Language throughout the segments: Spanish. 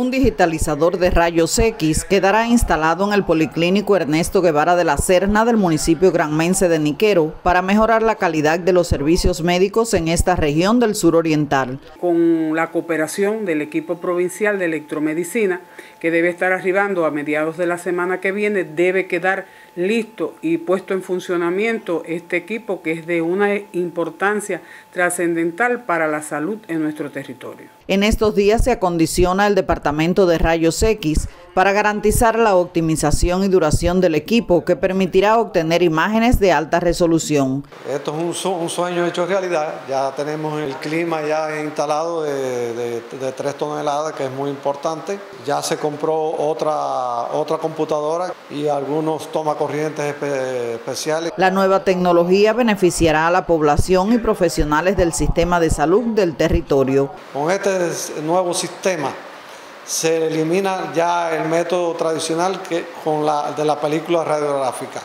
Un digitalizador de rayos X quedará instalado en el Policlínico Ernesto Guevara de la Serna del municipio granmense de Niquero para mejorar la calidad de los servicios médicos en esta región del sur oriental. Con la cooperación del equipo provincial de electromedicina, que debe estar arribando a mediados de la semana que viene, debe quedar listo y puesto en funcionamiento este equipo que es de una importancia trascendental para la salud en nuestro territorio. En estos días se acondiciona el Departamento de Rayos X para garantizar la optimización y duración del equipo que permitirá obtener imágenes de alta resolución. Esto es un sueño hecho realidad. Ya tenemos el clima ya instalado de 3 toneladas, que es muy importante. Ya se compró otra computadora y algunos tomacorrientes especiales. La nueva tecnología beneficiará a la población y profesionales del sistema de salud del territorio. Con este nuevo sistema se elimina ya el método tradicional de la película radiográfica.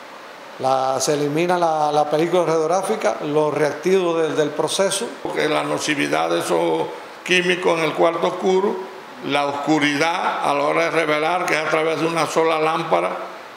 Se elimina la película radiográfica, los reactivos del proceso. Porque la nocividad de esos químicos en el cuarto oscuro, la oscuridad a la hora de revelar, que es a través de una sola lámpara,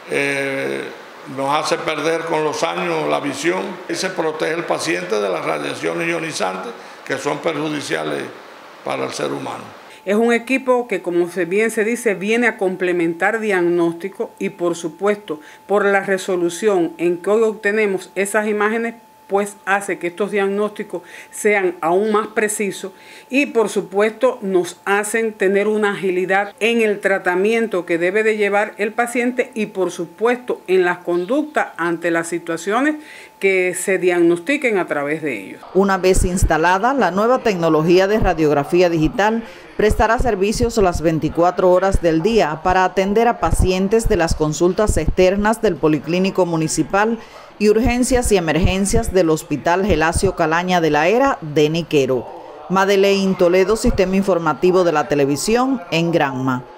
nos hace perder con los años la visión. Y se protege el paciente de las radiaciones ionizantes que son perjudiciales para el ser humano. Es un equipo que, como bien se dice, viene a complementar diagnóstico y, por supuesto, por la resolución en que hoy obtenemos esas imágenes, pues hace que estos diagnósticos sean aún más precisos y, por supuesto, nos hacen tener una agilidad en el tratamiento que debe de llevar el paciente y, por supuesto, en las conductas ante las situaciones que se diagnostiquen a través de ellos. Una vez instalada, la nueva tecnología de radiografía digital prestará servicios las 24 horas del día para atender a pacientes de las consultas externas del Policlínico Municipal y urgencias y emergencias del Hospital Gelasio Calaña de la Era de Niquero. Madeleine Toledo, Sistema Informativo de la Televisión en Granma.